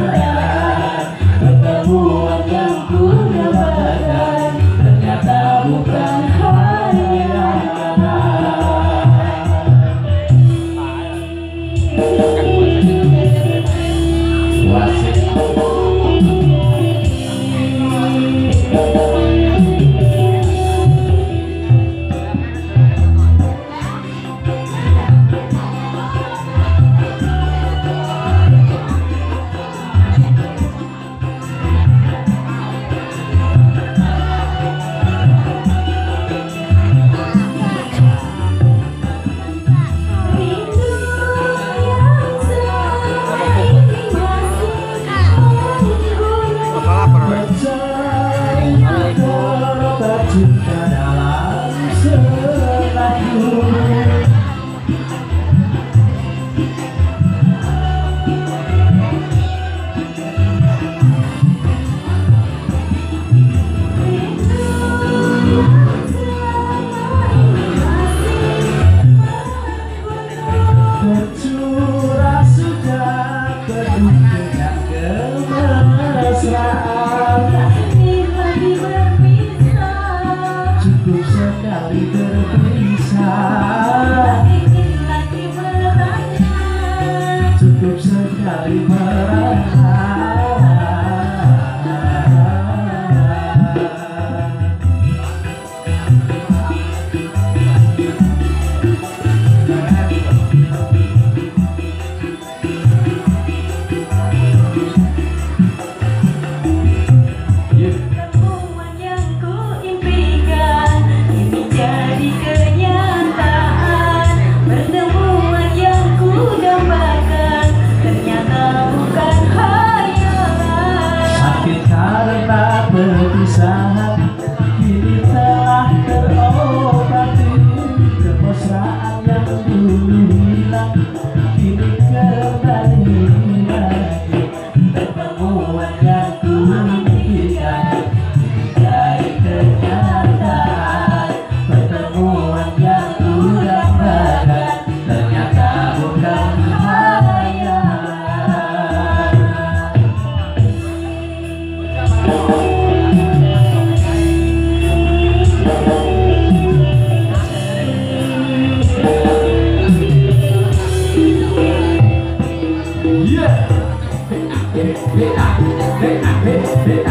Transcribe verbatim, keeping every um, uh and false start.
hayal. Pertemuan yang ku dapatkan ternyata bukan hayal. Wasik. Cinta dalam selalu tercurah sudah penuh dengan kemesraan. Cukup sekali berpisah, cukup sekali merana. Perpisahan kini telah terobati, kemesraan yang dulu hilang kini kembali lagi. Pertemuan yang ku impikan jadi kenyataan. Pertemuan yang ku dambakan ternyata bukan hayal. Yeah.